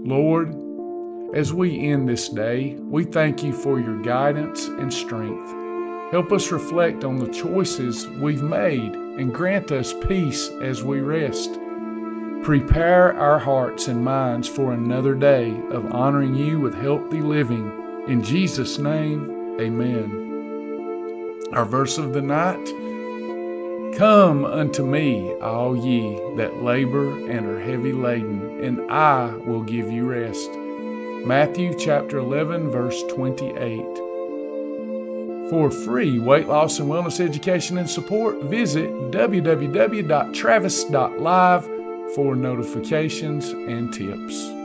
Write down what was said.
Lord, as we end this day, we thank you for your guidance and strength. Help us reflect on the choices we've made and grant us peace as we rest. Prepare our hearts and minds for another day of honoring you with healthy living. In Jesus' name, amen. Our verse of the night: Come unto me, all ye that labor and are heavy laden, and I will give you rest. Matthew chapter 11, verse 28. For free weight loss and wellness education and support, visit www.travis.live for notifications and tips.